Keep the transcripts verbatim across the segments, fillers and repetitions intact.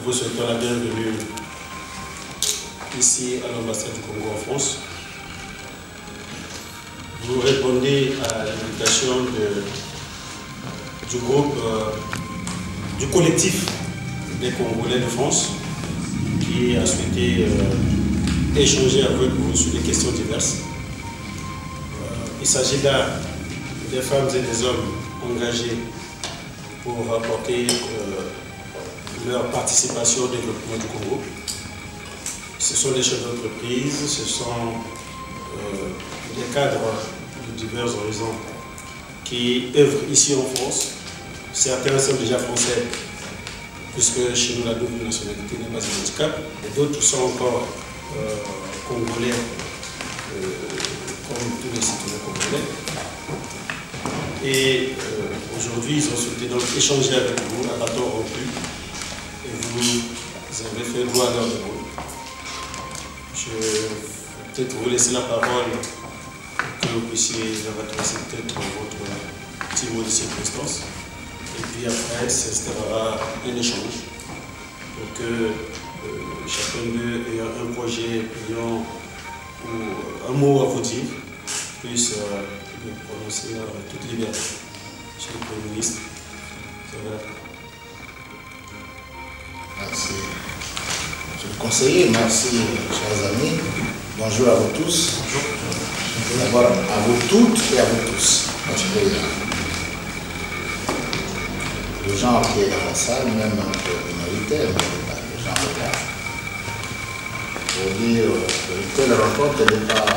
vous souhaitons la bienvenue ici à l'ambassade du Congo en France. Vous répondez à l'invitation du groupe, euh, du collectif des Congolais de France qui a souhaité euh, échanger avec vous sur des questions diverses. Euh, il s'agit là des femmes et des hommes engagés pour apporter euh, leur participation au développement du Congo. Ce sont des chefs d'entreprise, ce sont euh, des cadres de divers horizons qui œuvrent ici en France. Certains sont déjà français, puisque chez nous la double nationalité n'est pas un handicap, et d'autres sont encore euh, congolais, euh, comme tous les citoyens congolais. Et euh, aujourd'hui, ils ont souhaité donc échanger avec vous à bâton rompu, et vous avez fait droit à leur demande. Je vais peut-être vous laisser la parole, que vous puissiez adresser peut-être votre petit mot de circonstance. Et puis après, s'installera un échange pour que euh, chacun d'eux ayant un projet, ayant ou un mot à vous dire, puisse euh, le prononcer en toute liberté. Monsieur le Premier ministre, ça va. Merci. Monsieur le conseiller, merci chers amis. Bonjour à vous tous. Bonjour. D'abord à vous toutes et à vous tous. Le genre qui est dans la salle, même un peu minoritaire, mais pas le genre de là. Pour dire que telle rencontre n'est pas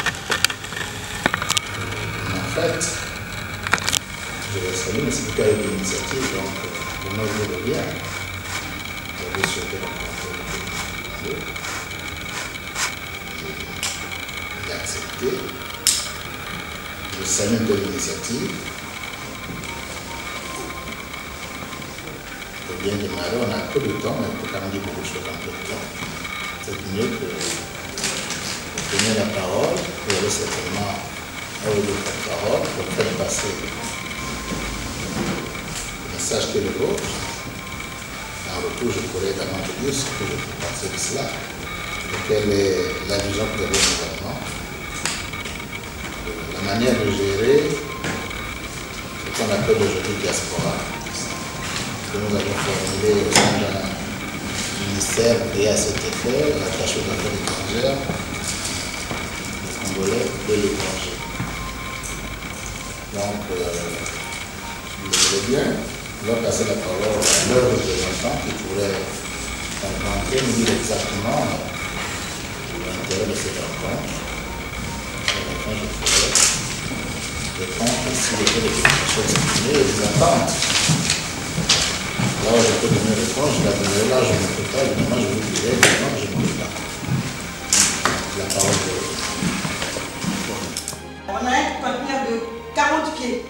en fait. Je vais saluer, mais c'est plutôt avec l'initiative, donc pour moi je le bien. J'avais souhaité rencontrer le Congo. J'ai accepté. Je salue de l'initiative. Pour bien démarrer, on a peu de temps, mais on peut quand même dire beaucoup de choses en peu de temps. C'est mieux que de donner la parole, vous avez certainement un ou deux porte-parole pour faire passer le message qui est le vôtre. En retour, je pourrais également vous dire ce que je peux penser de cela, et quelle est la vision que vous avez du gouvernement, la manière de gérer ce qu'on appelle aujourd'hui diaspora, que nous avons formulé au sein d'un ministère créé à cet effet, attaché aux affaires étrangères, les Congolais de l'étranger. Donc, euh, si vous le voulez bien, on va passer la parole à leurs représentants qui pourraient rencontrer, nous dire exactement l'intérêt de cette rencontre. Et enfin, je ferai répondre s'il y a des questions exprimées et des attentes. Là où je peux donner une réponse, je la donnerai là, je ne peux pas, évidemment, je vous dirai, évidemment, je ne peux pas. La parole de l'autre. On a un conteneur de quarante pieds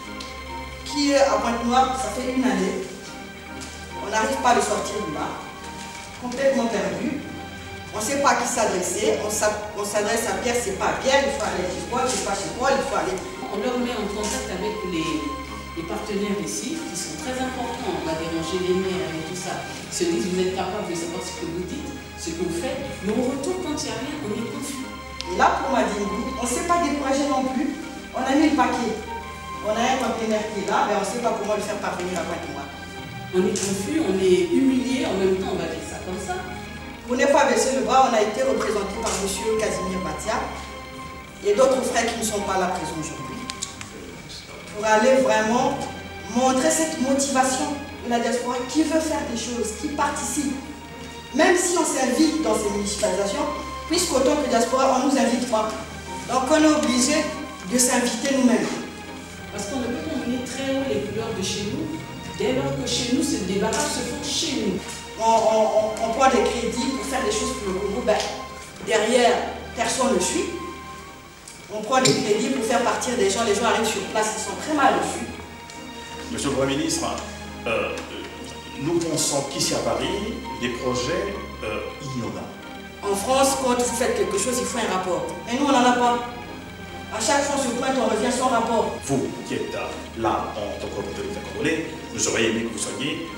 qui est à Pointe-Noire, ça fait une année. On n'arrive pas à le sortir de là, complètement perdu. On ne sait pas à qui s'adresser, on s'adresse à Pierre, c'est pas à Pierre, il faut aller chez Paul, c'est pas chez Paul, il faut aller. On leur met en contact avec les, les partenaires ici, qui sont très importants. On va déranger les maires et tout ça. Ils se disent, vous êtes capable de savoir ce que vous dites, ce que vous faites, mais au retour, quand il n'y a rien, on est confus. Et là, pour Madingu, on ne sait pas des projets non plus. On a mis le paquet. On a un conteneur qui est là, mais on ne sait pas comment le faire parvenir à Pointe-Noire. On est confus, on est humilié, en même temps, on va dire ça comme ça. Pour ne pas baisser le bras, on a été représenté par M. Casimir Batia et d'autres frères qui ne sont pas là présents aujourd'hui. Pour aller vraiment montrer cette motivation de la diaspora qui veut faire des choses, qui participe. Même si on s'invite dans ces municipalisations, puisqu'en tant que diaspora, on ne nous invite pas. Donc on est obligé de s'inviter nous-mêmes. Parce qu'on ne peut pas emmener très haut les couleurs de chez nous, dès lors que chez nous, ces débarras se font chez nous. On, on, on prend des crédits pour faire des choses pour le Congo. Ben, derrière, personne ne suit. On prend des crédits pour faire partir des gens. Les gens arrivent sur place, ils sont très mal reçus. Monsieur le Premier ministre, euh, nous pensons qu'ici à Paris, des projets, euh, il y en a. En France, quand vous faites quelque chose, il faut un rapport. Et nous, on n'en a pas. À chaque fois, on se pointe, on revient sans rapport. Vous qui êtes là en tant qu'autorité congolais, nous aurions aimé que vous soyez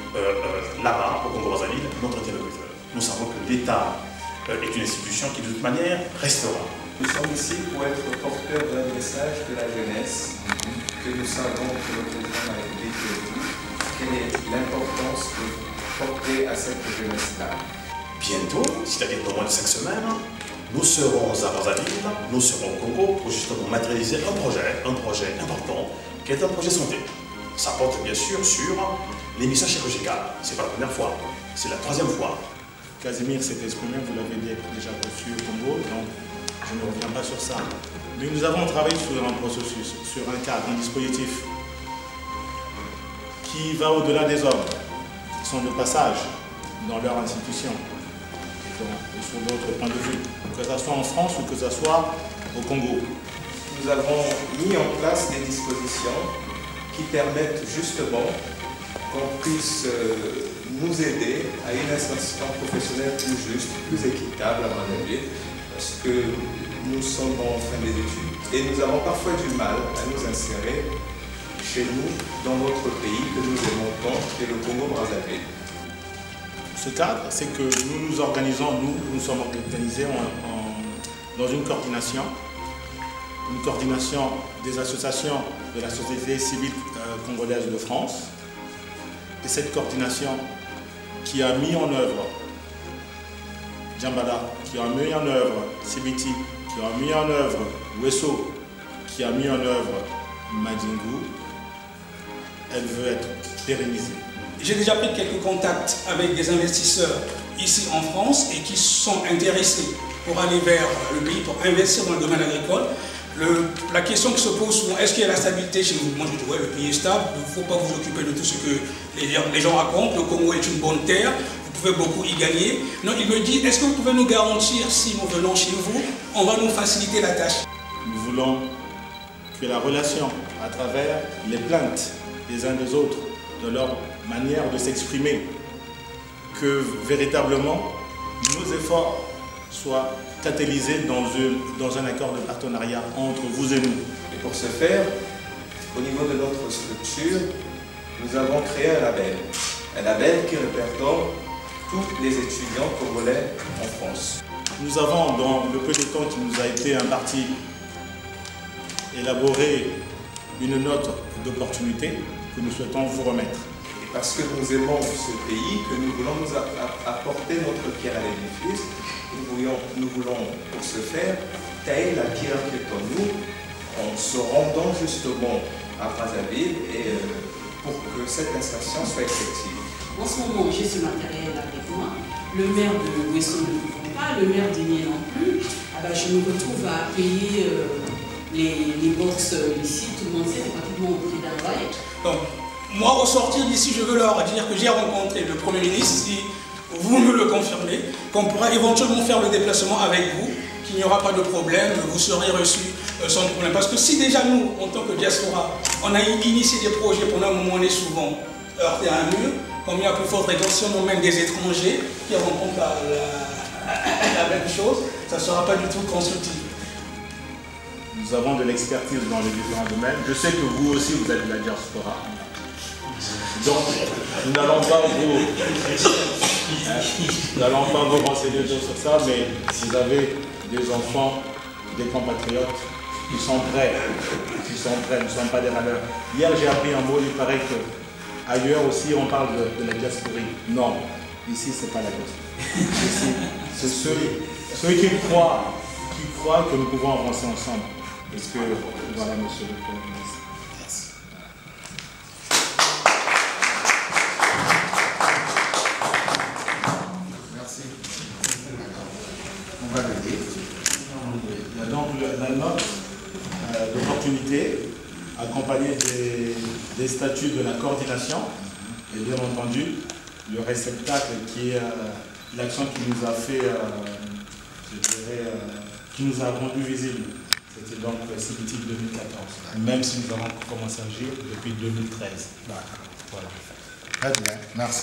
euh, euh, là-bas, au Congo-Brazzaville, notre interlocuteur. Nous savons que l'État euh, est une institution qui, de toute manière, restera. Nous sommes ici pour être porteurs d'un message de la jeunesse, que nous savons que le président de la République a dit. Quelle est l'importance de porter à cette jeunesse-là? Bientôt, c'est-à-dire dans moins de cinq semaines, nous serons à Brazzaville, nous serons au Congo pour justement matérialiser un projet, un projet important, qui est un projet santé. Ça porte bien sûr sur l'émission chirurgicale. Ce n'est pas la première fois, c'est la troisième fois. Casimir s'est exprimé, vous l'avez déjà reçu au Congo, donc je ne reviens pas sur ça. Mais nous avons travaillé sur un processus, sur un cadre, un dispositif qui va au-delà des hommes, qui sont de passage dans leur institution, et sur d'autres points de vue, que ce soit en France ou que ce soit au Congo. Nous avons mis en place des dispositions qui permettent justement qu'on puisse euh, nous aider à une insertion professionnelle plus juste, plus équitable à Brazzaville, parce que nous sommes en fin des études et nous avons parfois du mal à nous insérer chez nous, dans notre pays que nous aimons tant, qui est le Congo-Brazzaville. Ce cadre, c'est que nous nous organisons, nous, nous sommes organisés en, en, dans une coordination, une coordination des associations de la société civile euh, congolaise de France. Et cette coordination qui a mis en œuvre Djambala, qui a mis en œuvre Sibiti, qui a mis en œuvre Wesso, qui a mis en œuvre Madingu, elle veut être pérennisée. J'ai déjà pris quelques contacts avec des investisseurs ici en France et qui sont intéressés pour aller vers le pays, pour investir dans le domaine agricole. Le, la question qui se pose souvent, est-ce qu'il y a la stabilité chez vous? Moi je dis ouais, le pays est stable, il ne faut pas vous occuper de tout ce que les, les gens racontent. Le Congo est une bonne terre, vous pouvez beaucoup y gagner. Non, il me dit, est-ce que vous pouvez nous garantir, si nous venons chez vous, on va nous faciliter la tâche? Nous voulons que la relation à travers les plaintes des uns des autres, de leur manière de s'exprimer, que véritablement nos efforts soient catalysés dans, une, dans un accord de partenariat entre vous et nous. Et pour ce faire, au niveau de notre structure, nous avons créé un label. Un label qui répertoire tous les étudiants congolais en France. Nous avons, dans le peu de temps qui nous a été imparti, élaboré une note d'opportunité que nous souhaitons vous remettre. Et parce que nous aimons ce pays, que nous voulons nous apporter notre pierre à l'édifice, nous voulons, nous voulons pour ce faire tailler la pierre qui est en nous en se rendant justement à Brazzaville et euh, pour que cette insertion soit effective. En ce moment, j'ai ce matériel avec moi. Le maire de Wesso ne le prend pas, le maire d'Igné non plus. Ah ben, je me retrouve à payer euh, les, les box ici. Tout le monde sait, c'est pratiquement au prix d'un bail. Donc, moi, au sortir d'ici, je veux leur dire que j'ai rencontré le Premier ministre, si vous me le confirmez, qu'on pourra éventuellement faire le déplacement avec vous, qu'il n'y aura pas de problème, vous serez reçus euh, sans problème. Parce que si déjà nous, en tant que diaspora, on a initié des projets pendant un moment, on est souvent heurté à un mur, comme il y a plus forte raison, si on emmène des étrangers qui rencontrent la, la, la même chose, ça ne sera pas du tout constructif. Nous avons de l'expertise dans les différents domaines. Je sais que vous aussi, vous êtes de la diaspora. Donc, nous n'allons pas vous, hein, nous n'allons pas vous renseigner sur ça, mais vous avez des enfants, des compatriotes qui sont prêts, qui sont prêts, nous ne sommes pas des râleurs. Hier, j'ai appris un mot, il paraît que ailleurs aussi, on parle de, de la diaspora. Non, ici, ce n'est pas la diaspora. Ici, c'est ceux, ceux qui croient, qui croient que nous pouvons avancer ensemble. Parce que, voilà, monsieur le Premier ministre. Merci. On va le dire. Il y a donc la note euh, d'opportunité accompagnée des, des statuts de la coordination et bien entendu le réceptacle qui est euh, l'action qui nous a fait, euh, je dirais, euh, qui nous a rendu visible. C'était donc Sibiti deux mille quatorze, même si nous avons commencé à agir depuis deux mille treize. Voilà. Très bien, merci.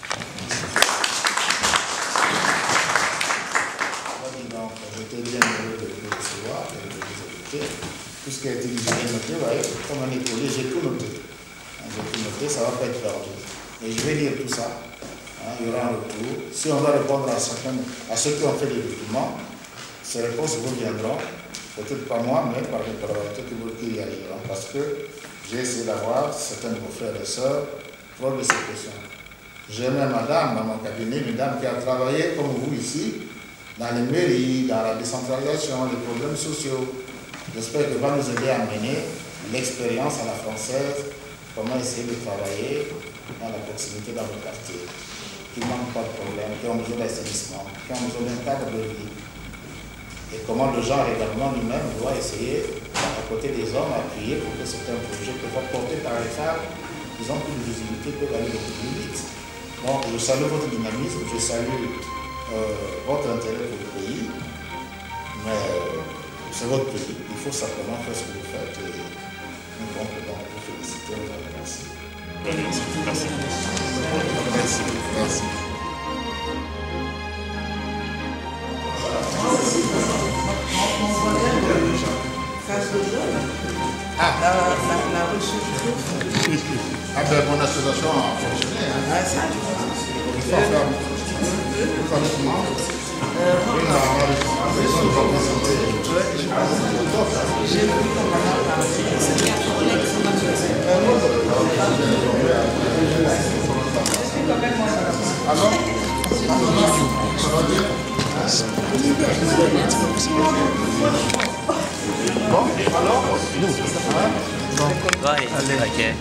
Donc, j'étais bien heureux de vous recevoir et de vous écouter. Tout ce qui a été dit, j'ai noté, ouais, comme on est collé, j'ai tout noté. J'ai tout noté, ça ne va pas être perdu. Et je vais dire tout ça. Hein, il y aura un retour. Si on doit répondre à, certains, à ceux qui ont fait les documents, ces réponses vous viendront. Peut-être pas moi, mais par les collaborateurs qui y arriveront. Parce que j'ai essayé d'avoir certains de vos frères et sœurs pour de ces questions. J'ai même madame dans mon cabinet, une dame qui a travaillé comme vous ici, dans les mairies, dans la décentralisation, les problèmes sociaux. J'espère qu'elle va nous aider à mener l'expérience à la française, comment essayer de travailler dans la proximité dans le quartier, qui ne manquent pas de problème, qui ont besoin d'assainissement, qui ont besoin d'un cadre de vie. Et comment le genre également lui-même doit essayer, à côté des hommes, appuyer pour que certains projets peuvent être portés par les femmes, ils ont plus de visibilité, peuvent aller beaucoup plus vite. Donc je salue votre dynamisme, je salue euh, votre intérêt pour le pays, mais euh, c'est votre pays, il faut simplement faire ce que vous faites et nous comptons donc vous féliciter, vous remercier. Merci. Merci. Merci. Merci. Ah, la, la, la recherche. Ah ben mon association a fonctionné. Hein. Ah, c'est il faut faire il faut alors, ça va bien? Bon, alors, nous, bon, allez, ok.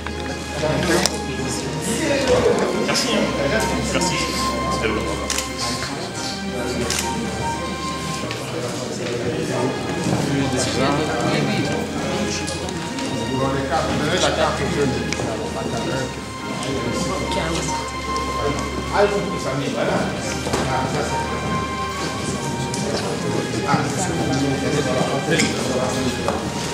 Merci. Merci. C'est bon. vous avez la carte que ah, il faut que ça m'aille, voilà. Ah, ça c'est... Ah, c'est